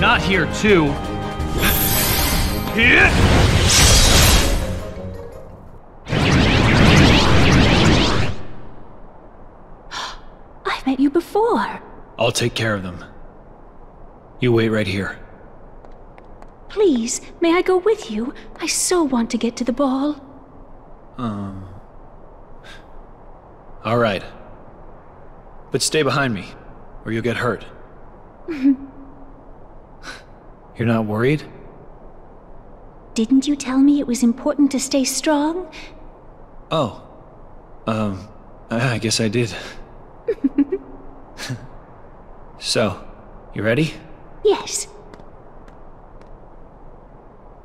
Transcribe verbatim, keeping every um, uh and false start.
not here too. I've met you before. I'll take care of them. You wait right here. Please, may I go with you? I so want to get to the ball. Um... All right. But stay behind me, or you'll get hurt. You're not worried? Didn't you tell me it was important to stay strong? Oh. Um, I guess I did. So, you ready? Yes.